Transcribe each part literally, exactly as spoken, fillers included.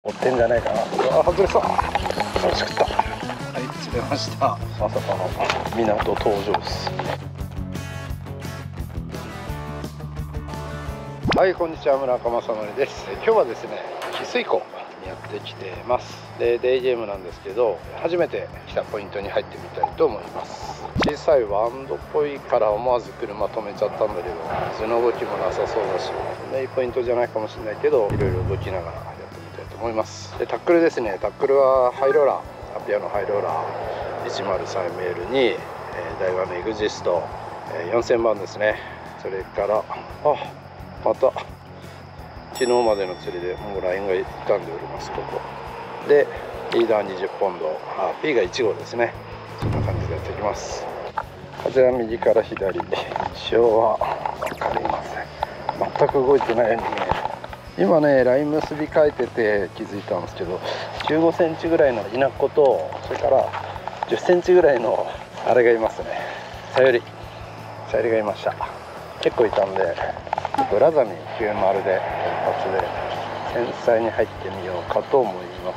追ってんじゃないかな。うわ外れそう。楽しくった。はい釣れました。まさかの港登場です。はい、こんにちは、村岡正則です。今日はですね、翡翠湖にやってきてます。で、デイゲームなんですけど、初めて来たポイントに入ってみたいと思います。小さいワンドっぽいから思わず車止めちゃったんだけど、水の動きもなさそうだし、そんないいポイントじゃないかもしれないけど、いろいろ動きながらやってみたいと思います。で、タックルですね。タックルはハイローラー、アピアのハイローラー いちまるさんエムエル に、えー、ダイワのエグジスト、えー、よんせんばんですね。それから、あ、また昨日までの釣りでもうラインが傷んでおります。ここでリーダーにじゅっポンド、あ P がいち号ですね。そんな感じでやっていきます。風は右から左、潮は分かりません。全く動いてないように見える。今ねライン結び替えてて気づいたんですけど、じゅうごセンチぐらいの稲子と、それからじゅっセンチぐらいのあれがいますね。さよりさよりがいました。結構いたんで、ブラザミきゅうじゅうで一発で繊細に入ってみようかと思います。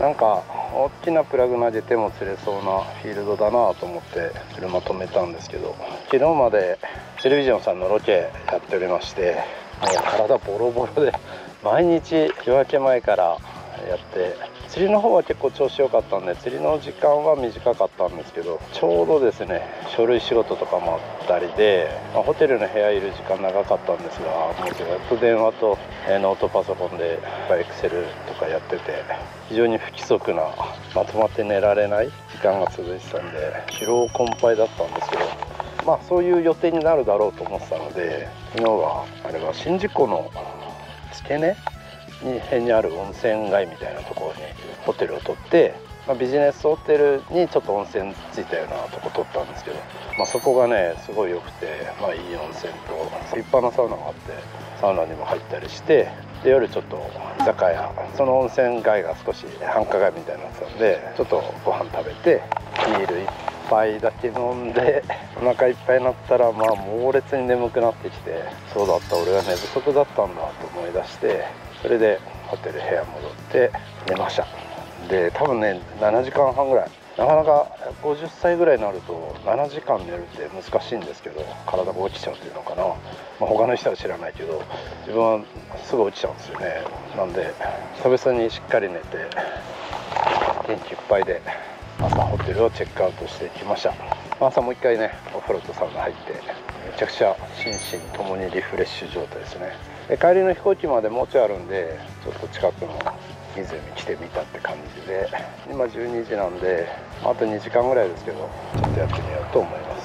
なんか大きなプラグ投げても釣れそうなフィールドだなと思って車止めたんですけど、昨日までテレビジョンさんのロケやっておりまして、もう体ボロボロで毎日夜明け前からやって、釣りの方は結構調子良かったんで釣りの時間は短かったんですけど、ちょうどですね書類仕事とかもあったりで、まあ、ホテルの部屋いる時間長かったんですが、もうずっと電話と、えー、ノートパソコンでエクセルとかやってて、非常に不規則なまとまって寝られない時間が続いてたんで疲労困憊だったんですけど、まあそういう予定になるだろうと思ってたので、昨日はあれは宍道湖の付け根に辺にある温泉街みたいなところにホテルを取って、まあ、ビジネスホテルにちょっと温泉ついたようなとこ取ったんですけど、まあ、そこがねすごい良くて、まあ、いい温泉と立派なサウナがあって、サウナにも入ったりして、で夜ちょっと居酒屋、その温泉街が少し繁華街みたいになってたんで、ちょっとご飯食べてビールいっぱいだけ飲んでお腹いっぱいになったら、まあ猛烈に眠くなってきて、そうだった俺は寝不足だったんだと思い出して、それでホテル部屋戻って寝ました。で多分ねななじかんはんぐらい、なかなかごじゅっさいぐらいになるとななじかん寝るって難しいんですけど、体が落ちちゃうっていうのかな、まあ、他の人は知らないけど自分はすぐ落ちちゃうんですよね。なんで久々にしっかり寝て元気いっぱいで朝ホテルをチェックアウトしてきました。朝もう一回ねお風呂とサウナ入って、めちゃくちゃ心身ともにリフレッシュ状態ですね。で帰りの飛行機までもうちょいあるんで、ちょっと近くの湖来てみたって感じで、今じゅうにじなんであとにじかんぐらいですけど、ちょっとやってみようと思います。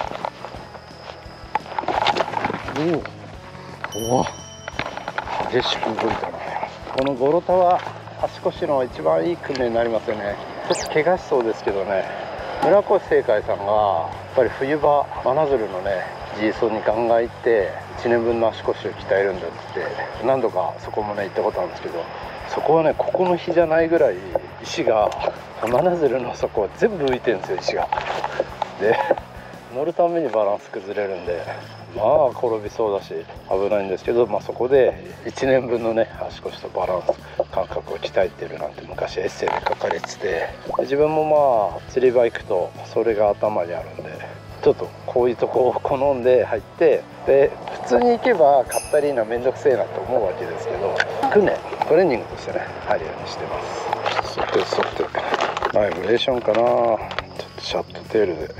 おお激しく動いたな。このゴロタは足腰の一番いい訓練になりますよね。ちょっと怪我しそうですけどね。村越正海さんがやっぱり冬場真鶴のねジーソンにガンガン行っていちねんぶんの足腰を鍛えるんだって何度かそこもね行ったことあるんですけど、そこはねここの日じゃないぐらい石が、真鶴の底は全部浮いてるんですよ、石が。で乗るためにバランス崩れるんで、まあ転びそうだし危ないんですけど、まあ、そこでいちねんぶんのね足腰とバランス感覚を鍛えてるなんて昔エッセイで書かれてて、自分もまあ釣り場行くとそれが頭にあるんで、ちょっとこういうとこを好んで入って、で普通に行けばカッタリーナめんどくせえなと思うわけですけど、訓練トレーニングとしてね入るようにしてます。さてさてバイブレーションかな、ちょっとシャットテールで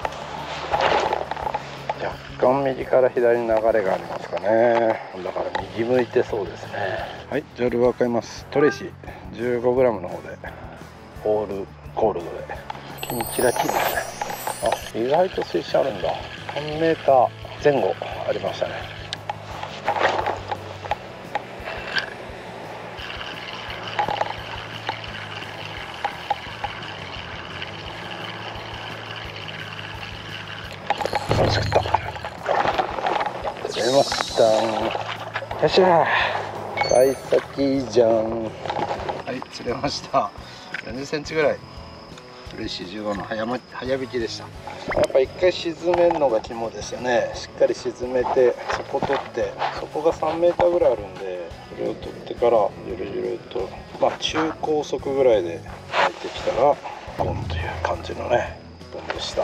若干右から左に流れがありますかね。だから右向いてそうですね。はい、ジャルは買います。トレイシー じゅうごグラム の方でオールゴールドでキンキラキンですね。あ、意外と水深あるんだ。さんメーターぜん後ありましたね。楽しかった。釣れました。よっしゃー、幸先じゃん。はい、釣れました。よんじゅっセンチぐらい。嬉しいじゅうごの早ま早引きでした。やっぱ一回沈めるのが肝ですよね。しっかり沈めてそこ取って、そこがさんメーターぐらいあるんで、それを取ってからゆるゆるとまあ中高速ぐらいで入ってきたらボンという感じのねボンでした。バ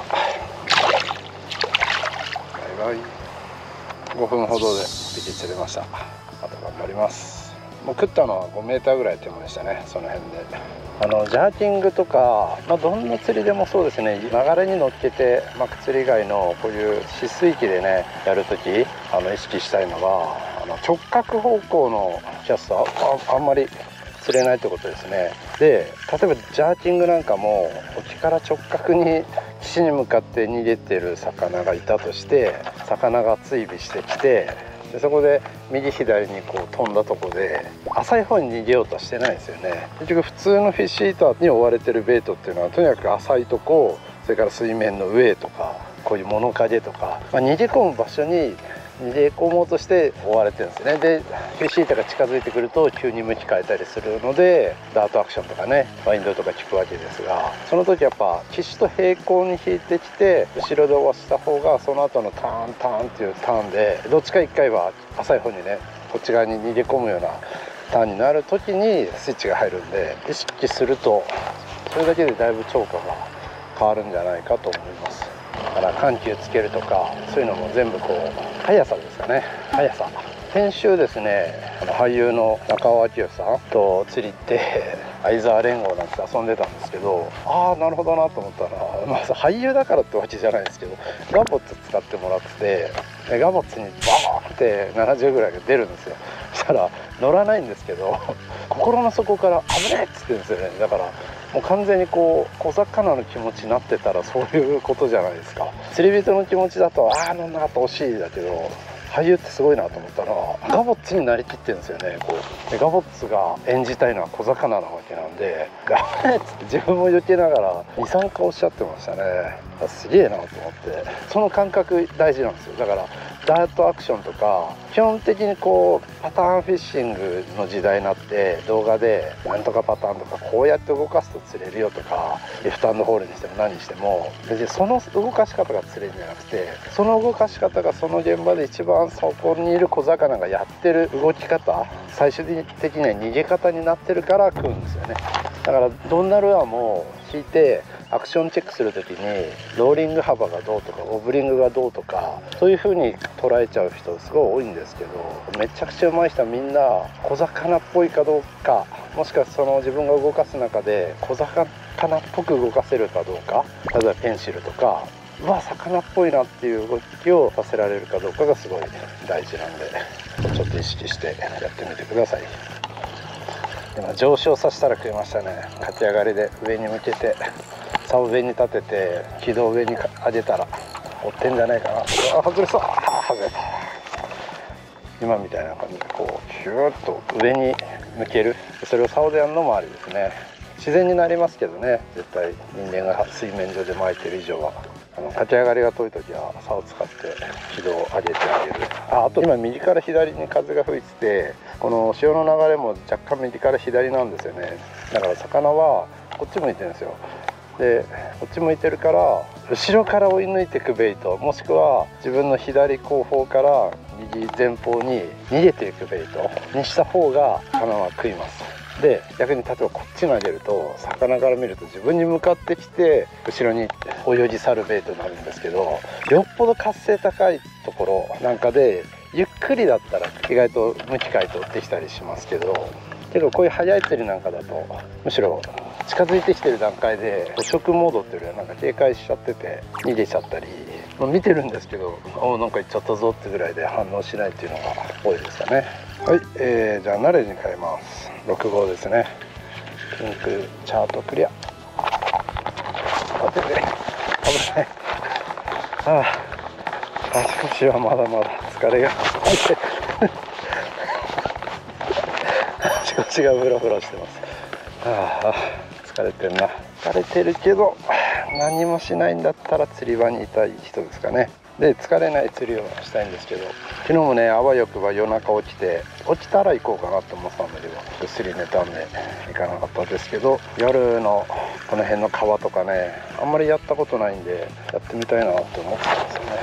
イバイ。ごふんほどでいっぴき釣れました。あと頑張ります。もう食ったのはごメーターぐらい手前でしたね。その辺であのジャーキングとか、まあ、どんな釣りでもそうですね、流れに乗っけて巻く釣り以外のこういう止水器でねやるときあの意識したいのが、あの直角方向のキャストは あ, あんまり釣れないってことですね。で例えばジャーキングなんかも沖から直角に岸に向かって逃げてる魚がいたとして、魚が追尾してきて、でそこで右左にこう飛んだとこで浅い方に逃げようとしてないですよね。結局普通のフィッシュイーターに追われてるベイトっていうのはとにかく浅いとこ、それから水面の上とかこういう物陰とか、まあ、逃げ込む場所に逃げ込もうとして追われてるんですよね。でフィッシュイーターが近づいてくると急に向き変えたりするのでダートアクションとかねワインドとか効くわけですが、その時やっぱ岸と平行に引いてきて後ろで追わした方がその後のターンターンっていうターンでどっちかいっかいは浅い方にねこっち側に逃げ込むようなターンになる時にスイッチが入るんで、意識するとそれだけでだいぶ釣果が変わるんじゃないかと思います。だから緩急つけるとかそういうのも全部こう速さですかね。速さ。先週ですね、あの俳優の中尾明さんと釣り行って相沢連合なんて遊んでたんですけど、ああなるほどなと思ったら、まあ、俳優だからってわけじゃないですけどガボッツ使ってもらってて、ガボッツにバーンってななじゅうぐらいが出るんですよ。そしたら乗らないんですけど心の底から「危ねえ!」っつってるんですよね。だからもう完全にこう小魚の気持ちになってたらそういうことじゃないですか。釣り人の気持ちだとああ乗んなかった惜しいだけど、俳優ってすごいなと思ったのはガボッツになりきってるんですよね。こうでガボッツが演じたいのは小魚なわけなんで「ガメ!」っつって自分も避けながらにさんかいおっしゃってましたね。すげえなと思って、その感覚大事なんですよ。だからダートアクションとか基本的にこうパターンフィッシングの時代になって動画でなんとかパターンとかこうやって動かすと釣れるよとかレフトアンドホールにしても何にしても別にその動かし方が釣れるんじゃなくて、その動かし方がその現場で一番そこにいる小魚がやってる動き方、最終的には逃げ方になってるから食うんですよね。だからどんなルアーも引いてアクションチェックする時にローリング幅がどうとかオブリングがどうとかそういう風に捉えちゃう人すごい多いんですけど、めちゃくちゃ上手い人はみんな小魚っぽいかどうか、もしくはその自分が動かす中で小魚っぽく動かせるかどうか、例えばペンシルとかうわ魚っぽいなっていう動きをさせられるかどうかがすごい大事なんで、ちょっと意識してやってみてください。今上昇させたら食いましたね。駆け上がりで上に向けて竿を上に立てて軌道を上に上げたら追ってんじゃないかな。あ外れそう、外れた。今みたいな感じでこうヒューッと上に向ける、それを竿でやるのもありですね。自然になりますけどね、絶対人間が水面上で巻いてる以上は。あの駆け上がりが遠い時は竿を使って軌道を上げてあげる。 あ, あと今右から左に風が吹いてて、この潮の流れも若干右から左なんですよね。だから魚はこっち向いてるんですよ。でこっち向いてるから後ろから追い抜いていくベイト、もしくは自分の左後方から右前方に逃げていくベイトにした方が魚は食います。で逆に例えばこっち投げると魚から見ると自分に向かってきて後ろに泳ぎ去るベイトになるんですけど、よっぽど活性高いところなんかでゆっくりだったら意外と向き変えて追ってきたりしますけど、けどこういう速い釣りなんかだとむしろ近づいてきてる段階で捕食モードっていうよりはなんか警戒しちゃってて逃げちゃったり、まあ、見てるんですけどおおなんか行っちゃったぞってぐらいで反応しないっていうのが多いですかね。はい、えー、じゃあナレに変えます。ろく号ですね。ピンクチャートクリア。待ってくれ、危ない。ああ足腰はまだまだ疲れが足腰がフラフラしてます。ああ疲れてるな。疲れてるけど何もしないんだったら釣り場にいたい人ですかね。で疲れない釣りをしたいんですけど、昨日もねあわよくば夜中起きて起きたら行こうかなと思ってたんだけどぐっすり寝たんで行かなかったんですけど、夜のこの辺の川とかねあんまりやったことないんでやってみたいなって思ってたんですよね。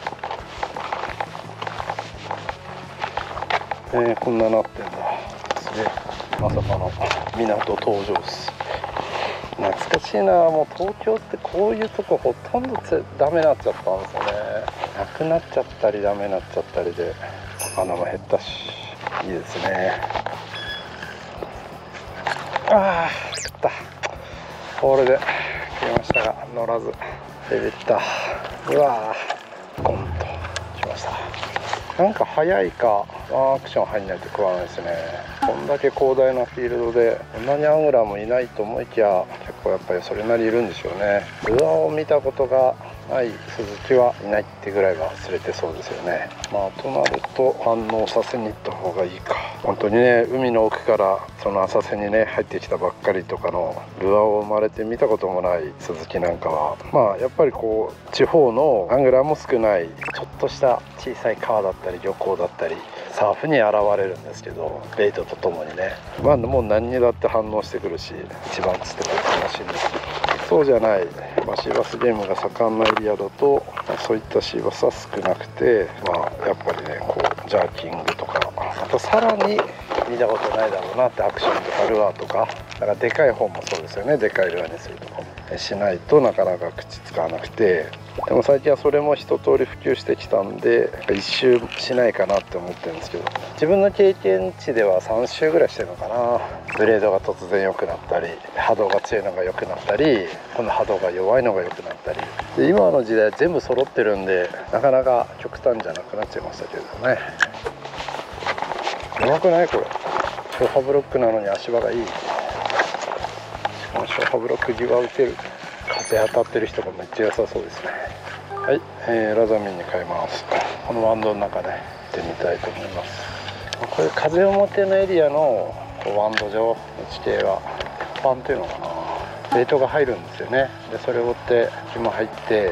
えー、こんななってんだ。すまさかの港登場です。懐かしいな。もう東京ってこういうとこほとんどつダメになっちゃったんですよね。なくなっちゃったりダメになっちゃったりで、魚も減ったしいいですね。ああ食った。これで切りましたが乗らずビビった。うわーゴンときました。なんか早いかアクション入んないと食わないですね。こんだけ広大なフィールドでこんなにアングラーもいないと思いきや、結構やっぱりそれなりいるんでしょうね。ルアーを見たことがないスズキはいないってぐらいは釣れてそうですよね。まあとなると反応させに行った方がいいか。本当にね、海の奥からその浅瀬にね入ってきたばっかりとかのルアーを生まれて見たこともないスズキなんかは、まあやっぱりこう地方のアングラーも少ないちょっとした小さい川だったり漁港だったりサーフに現れるんですけど、ベイトとともにね、まあもう何にだって反応してくるし、一番釣っても楽しいんですけど、そうじゃない、まあ、シーバスゲームが盛んなエリアだと、まあ、そういったシーバスは少なくて、まあやっぱりねこうジャーキングとか、あとさらに見たことないだろうなってアクションとかルアーとか、だからでかい方もそうですよね。でかいルアーにするとかもしないとなかなか口使わなくて、でも最近はそれも一通り普及してきたんで一周しないかなって思ってるんですけど、自分の経験値ではさん周ぐらいしてるのかな。ブレードが突然良くなったり、波動が強いのが良くなったり、今度波動が弱いのが良くなったりで、今の時代全部揃ってるんでなかなか極端じゃなくなっちゃいましたけれどね。うまくないこれ。消波ブロックなのに足場がいい。しかも消波ブロック際打てる。風当たってる人がめっちゃ良さそうですね。はい、えー、ラザミンに変えます。このワンドの中で行ってみたいと思います。これ風表のエリアのワンド上の地形はパンっていうのかな、ベイトが入るんですよね。でそれを追って紐入って、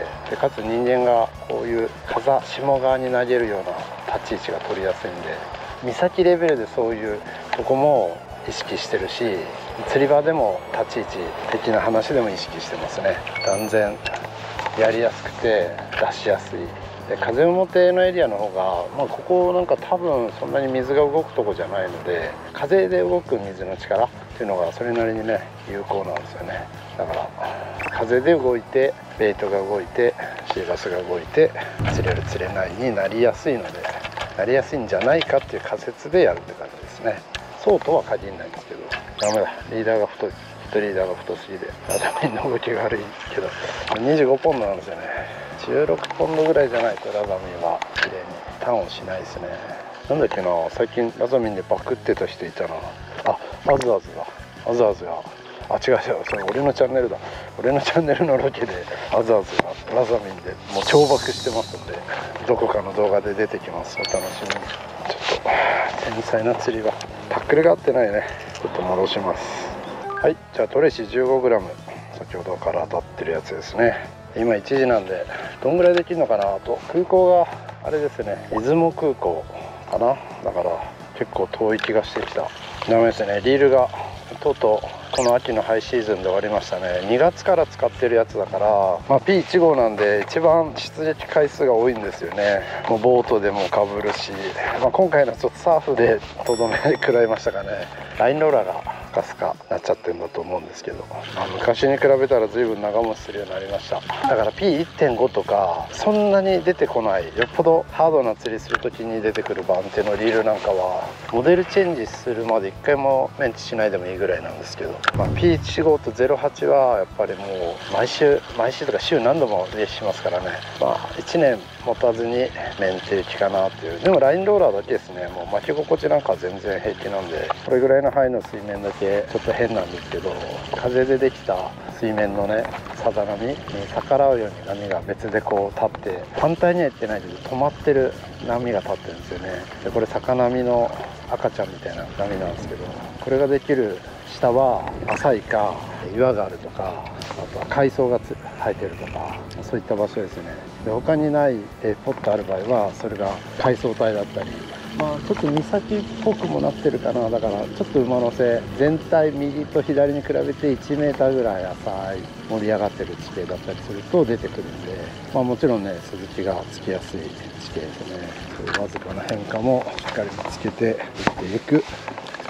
でかつ人間がこういう風下側に投げるような立ち位置が取りやすいんで、岬レベルでそういうとこも意識してるし、釣り場でも立ち位置的な話でも意識してますね。断然やりやすくて出しやすい。で風表のエリアの方が、まあ、ここなんか多分そんなに水が動くとこじゃないので、風で動く水の力っていうのがそれなりにね有効なんですよね。だから風で動いてベイトが動いてシーバスが動いて釣れる釣れないになりやすいので、なりやすいんじゃないかっていう仮説でやるって感じですね。そうとは限らないんですけど、ダメだ、リーダーが太い、ヒットリーダーが太すぎてラザミンの動きが悪いけど、にじゅうごポンドなんですよね。じゅうろくポンドぐらいじゃないとラザミンは綺麗にターンをしないですね。なんだっけな、最近ラザミンでバクってた人いたなあ。アズアズだ、アズアズが、あ違う違う、それ俺のチャンネルだ。俺のチャンネルのロケでアズアズがラザミンでもう超爆してますんで、どこかの動画で出てきます。お楽しみに。ちょっと繊細な釣りはタックルが合ってないね。ちょっと戻します。はい、じゃあトレシ じゅうごグラム、 先ほどから当たってるやつですね。今いちじなんでどんぐらいできるのかな。あと空港があれですね、出雲空港かな。だから結構遠い気がしてきた。ダメですね、リールがとうとうこの秋のハイシーズンで終わりましたね。にがつから使ってるやつだから、まあ、ピーいち号 なんで一番出撃回数が多いんですよね。もうボートでもかぶるし、まあ、今回のちょっとサーフでとどめ食らいましたかね。ラインローラーがスカスカなっちゃってるんだと思うんですけど、まあ、昔に比べたら随分長持ちするようになりました。だから ピーいってんご とかそんなに出てこない、よっぽどハードな釣りする時に出てくる番手のリールなんかはモデルチェンジするまでいっかいもメンテしないでもいいぐらいなんですけど、まあ、ピーいち号 とゼロはちはやっぱりもう毎週毎週とか週何度もレースしますからね。まあいちねん持たずに免停期かなっていう。でもラインローラーだけですね。もう巻き心地なんかは全然平気なんで、これぐらいの範囲の水面だけちょっと変なんですけど、風でできた水面のねさざ波に逆らうように波が別でこう立って、反対には行ってないけど止まってる波が立ってるんですよね。でこれ逆波の赤ちゃんみたいな波なんですけど、これができる下は浅いか岩があるとか、あとは海藻が生えてるとか、そういった場所ですね。で他にないポットある場合はそれが海藻帯だったり、まあちょっと岬っぽくもなってるかな。だからちょっと馬の背全体右と左に比べていちメーターぐらい浅い盛り上がってる地形だったりすると出てくるんで、まあもちろんねスズキがつきやすい地形ですね。そういうわずかな変化もしっかり見つけていっていく、そ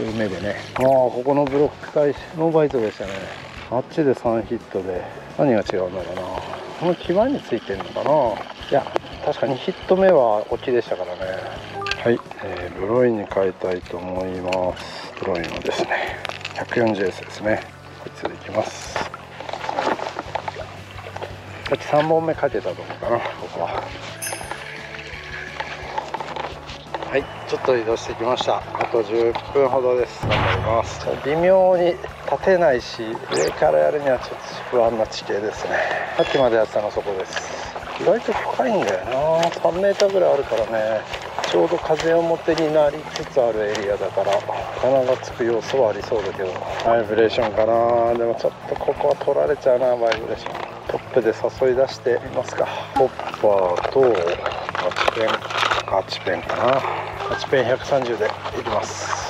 そういう目でね。ああ、ここのブロック対ノーバイトでしたね。あっちでさんヒットで何が違うんだろうな。この際についてるのかな。いや、確かにヒット目はこっちでしたからね。はい、えー、ブロイに変えたいと思います。ブロイのですね ひゃくよんじゅうエス ですね。こいつでいきます。さっきさんぼんめかけたと思うかな、ここは。はい、ちょっと移動してきました。あとじゅっぷんほどです。頑張ります。微妙に立てないし、上からやるにはちょっと不安な地形ですね。さっきまでやってたのそこです。意外と深いんだよな。さんメーターぐらいあるからね。ちょうど風表になりつつあるエリアだから鼻がつく要素はありそうだけど、バイブレーションかな。でもちょっとここは取られちゃうな。バイブレーショントップで誘い出してみますか。ホッパーとはちペンはちペンかな。はちペンひゃくさんじゅうでいきます。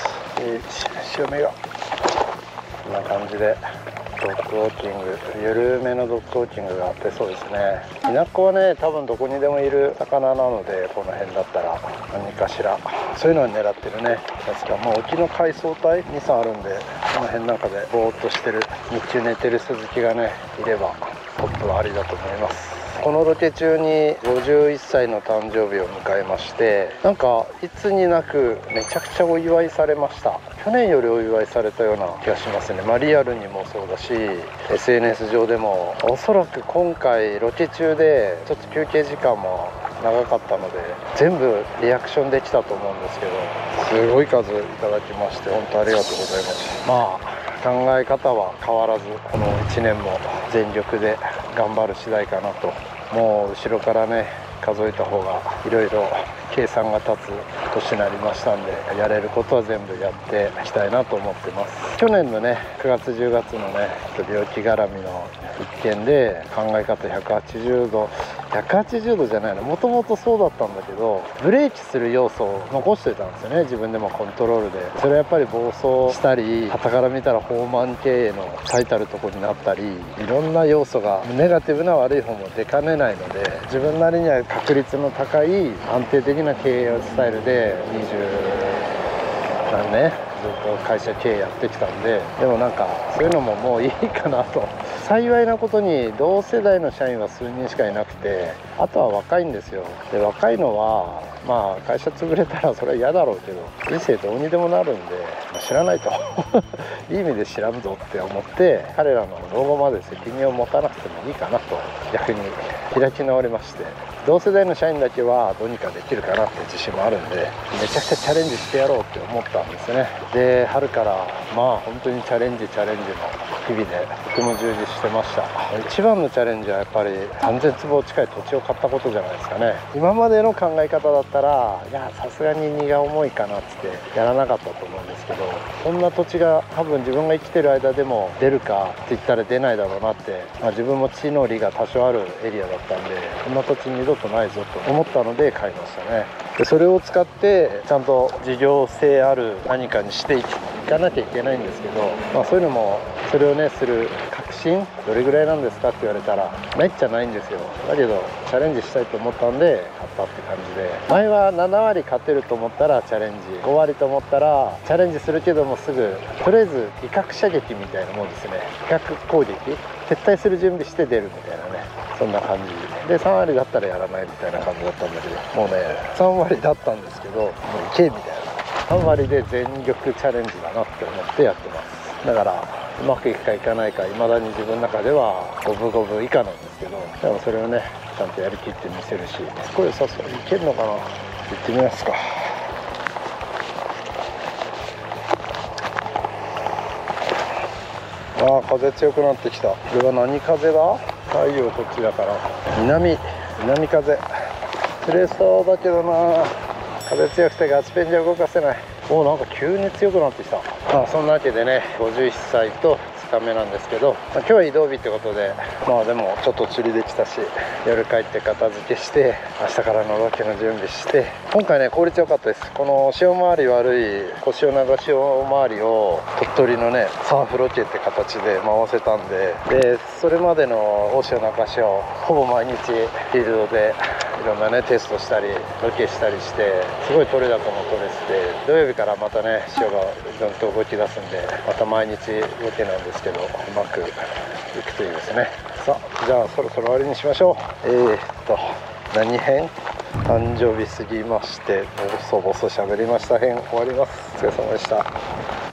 潮目がこんな感じでドッグウォーキング、緩めのドッグウォーキングがあってそうですね。イナコはね、多分どこにでもいる魚なので、この辺だったら何かしらそういうのを狙ってるね。確かもう沖の海藻帯にさんあるんで、この辺なんかでぼーっとしてる日中寝てるスズキがねいればトップはありだと思います。このロケ中にごじゅういっさいの誕生日を迎えまして、なんかいつになくめちゃくちゃお祝いされました。去年よりお祝いされたような気がしますね。まあ、リアルにもそうだし エスエヌエス 上でも。おそらく今回ロケ中でちょっと休憩時間も長かったので全部リアクションできたと思うんですけど、すごい数いただきまして本当ありがとうございます。まあ考え方は変わらずこのいちねんも全力で頑張る次第かなと。もう後ろからね数えた方がいろいろ計算が立つ年になりましたんで、やれることは全部やっていきたいなと思ってます。去年のねくがつじゅうがつのね病気絡みの一件で考え方ひゃくはちじゅうどひゃくはちじゅうどじゃないの、もともとそうだったんだけどブレーキする要素を残してたんですよね。自分でもコントロールで。それはやっぱり暴走したり傍から見たら放慢経営の最たるとこになったり、いろんな要素がネガティブな悪い方も出かねないので、自分なりには確率の高い安定的な経営スタイルでにじゅうなんねずっと会社経営やってきたんで、でもなんかそういうのももういいかなと。幸いなことに同世代の社員は数人しかいなくて、あとは若いんですよ。で若いのはまあ会社潰れたらそれは嫌だろうけど、人生どうにでもなるんで、まあ、知らないといい意味で知らんぞって思って、彼らの老後まで責任を持たなくてもいいかなと逆に開き直りまして、同世代の社員だけはどうにかできるかなって自信もあるんで、めちゃくちゃチャレンジしてやろうって思ったんですね。で春からまあ本当にチャレンジチャレンジの日々でとても充実してました。一番のチャレンジはやっぱりさんぜんつぼ近い土地を買ったことじゃないですかね。今までの考え方だったら、いやさすがに荷が重いかなっつってやらなかったと思うんですけど、こんな土地が多分自分が生きてる間でも出るかって言ったら出ないだろうなって、まあ、自分も地の利が多少あるエリアだったんで、こんな土地二度とないぞと思ったので買いましたね。でそれを使ってちゃんと事業性ある何かにしていかなきゃいけないんですけど、まあ、そういうのもそれをねする確信どれぐらいなんですかって言われたらないっちゃないんですよ。だけどチャレンジしたいと思ったんで買ったって感じで、前はななわり勝てると思ったらチャレンジ、ごわりと思ったらチャレンジするけどもすぐとりあえず威嚇射撃みたいなもんですね。威嚇攻撃、撤退する準備して出るみたいなね、そんな感じでさんわりだったらやらないみたいな感じだったんだけど、もうねさんわりだったんですけどもういけみたいな、さんわりで全力チャレンジだなって思ってやってます。だからうまくいくかいかないか未だに自分の中では五分五分以下なんですけど、でもそれをねちゃんとやりきってみせるし、すごいさそれいけるのかな。行ってみますか。ああ風強くなってきた。これは何風だ。太陽こっちだから南南風釣れそうだけどな。風強くてガスペンじゃ動かせない。おおなんか急に強くなってきた。まあそんなわけでねごじゅういっさいとふつかめなんですけど、まあ、今日は移動日ってことで、まあでもちょっと釣りできたし、夜帰って片付けして明日からのロケの準備して、今回ね効率良かったです。この潮回り悪い腰を長潮回りを鳥取のねサーフロケって形で回せたんで、でそれまでの大潮中潮ほぼ毎日フィールドでいろんなねテストしたりロケしたりして、すごい取れ高も取れてて、土曜日からまたね潮がどんと動き出すんで、また毎日ロケなんですけど、うまくいくといいですね。さあ、じゃあそろそろ終わりにしましょう。えー、っと何編、誕生日過ぎましてボソボソ喋りました編終わります。お疲れ様でした。